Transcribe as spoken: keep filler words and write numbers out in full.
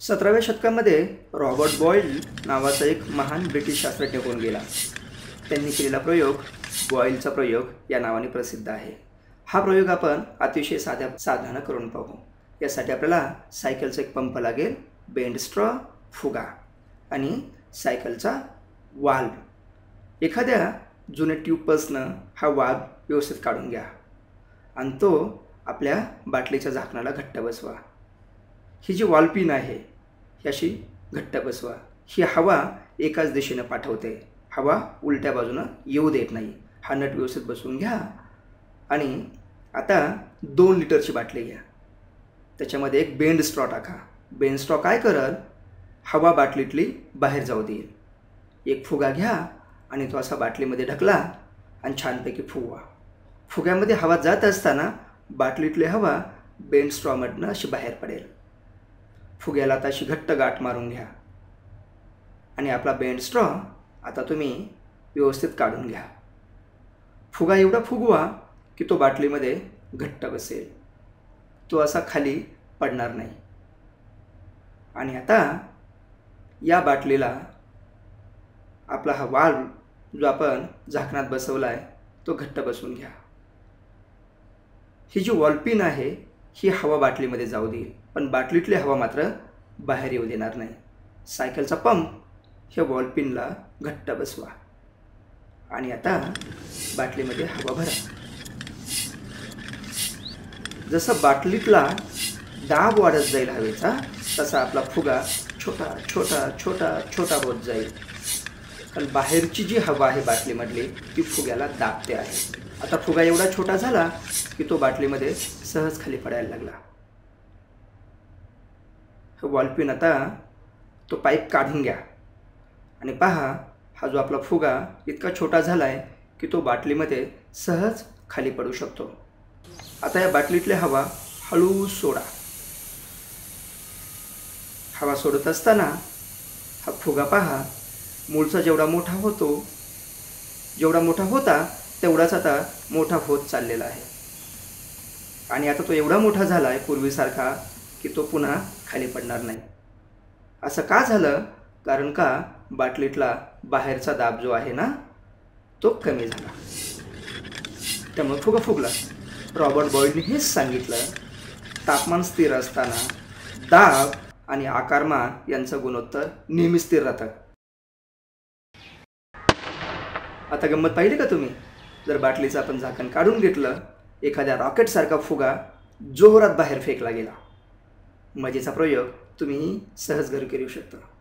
सतराव्या शतकामध्ये Robert boil नावाचा एक महान ब्रिटिश शास्त्रज्ञ होऊन गेला। त्यांनी केलेला प्रयोग बॉयलचा प्रयोग या नावाने प्रसिद्ध आहे। हा प्रयोग आपण अतिशय साध्या साधनानं करून पाहू। यासाठी आपल्याला सायकलचा एक पंप लागेल, बेंड स्ट्रॉ, फुगा आणि सायकलचा वाल्व। एखाद्या जुन्या ट्यूबपासनं हा वाल्व व्यवस्थित काढून घ्या आणि तो आपल्या बाटलीच्या झाकणाला घट्ट बसवा। ही जी वॉल पिन आहे ही अशी घट्ट बसवा। ही हवा एकाच दिशेने पाठवते, हवा उलट्या बाजूने येऊ देत नाही। हा नट व्यवस्थित बसवून घ्या आणि आता दोन लिटरची बाटली घ्या, त्याच्यामध्ये एक बेंड स्ट्रॉ टाका। बेंड स्ट्रॉ काय करल, हवा बाटलीतली बाहेर जाऊ देईल। एक फुगा घ्या आणि तो असा बाटलीमध्ये ढकला आणि छानपैकी फुगवा। फुग्यामध्ये हवा जात असताना बाटलीतली हवा बेंड स्ट्रॉमधनं अशी बाहेर पडेल। फुग्याला आता अशी घट्ट गाठ मारून घ्या आणि आपला बेंड स्ट्रॉ आता तुम्ही व्यवस्थित काढून घ्या। फुगा एवढा फुगवा की तो बाटलीमध्ये घट्ट बसेल, तो असा खाली पडणार नाही। आणि आता या बाटलीला आपला हा वाल्व जो आपण झाकणात बसवला आहे तो घट्ट बसवून घ्या। ही जी वॉल पिन आहे ही हवा बाटलीमध्ये जाऊ देईल, पण बाटलीतली हवा मात्र बाहेर येऊ देणार नाही। सायकलचा पंप ह्या वॉल पिनला घट्ट बसवा आणि आता बाटलीमध्ये हवा भरा। जसं बाटलीतला दाब वाढत जाईल हवेचा, तसा आपला फुगा छोटा छोटा छोटा छोटा होत जाईल, कारण बाहेरची जी हवा आहे बाटलीमधली ती फुग्याला दाबते आहे। आता फुगा एवढा छोटा झाला की तो बाटलीमध्ये सहज खाली पडायला लागला। वॉल पिन आता तो पाईप काढून घ्या आणि पहा, हा जो आपला फुगा इतका छोटा झाला आहे की तो बाटलीमध्ये सहज खाली पडू शकतो। आता या बाटलीतली हवा हळू सोडा। हवा सोडत असताना हा फुगा पहा, मूळचा जेवढा मोठा होतो जेवढा मोठा होता तेवढाच आता मोठा होत चाललेला आहे। आणि आता तो एवढा मोठा झाला आहे पूर्वीसारखा की तो पुन्हा खाली पडणार नाही। असं का झालं? कारण का बाटलीतला बाहेरचा दाब जो आहे ना तो कमी झाला, त्यामुळे फुगा फुगला। रॉबर्ट बॉयलने हेच सांगितलं, तापमान स्थिर असताना दाब आणि आकारमान यांचं गुणोत्तर नेहमी स्थिर राहतं। आता गंमत पाहिली का तुम्ही? जर बाटलीचं आपण झाकण काढून घेतलं, एखाद्या रॉकेटसारखा फुगा जोरात बाहेर फेकला गेला। मजेचा प्रयोग तुम्ही सहज घरी करू शकता।